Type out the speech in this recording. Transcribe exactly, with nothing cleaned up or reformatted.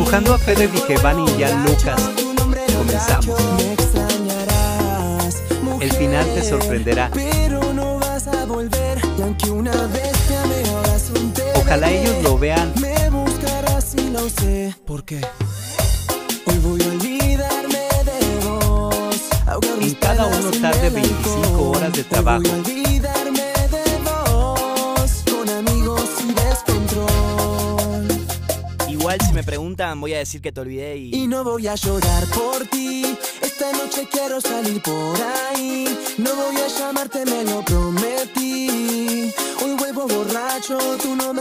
Empujando a Fede Vigevani y Jan Lucas, comenzamos. El final te sorprenderá. Ojalá ellos lo vean. ¿Por qué? En cada uno tarde veinticinco horas de trabajo. Igual si me preguntan voy a decir que te olvidé y... Y no voy a llorar por ti. Esta noche quiero salir por ahí. No voy a llamarte, me lo prometí. Hoy vuelvo borracho, tu nombre